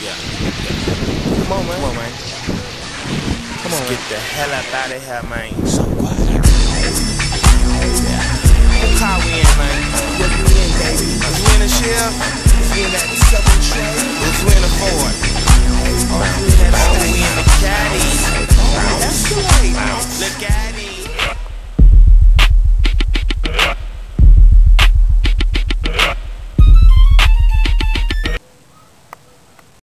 Come on, man. Come on, man. Come on, Let's get the hell up out of here, man. So quiet. What car we in, man? What you in, baby? We in a shell? We in that Southern Trail.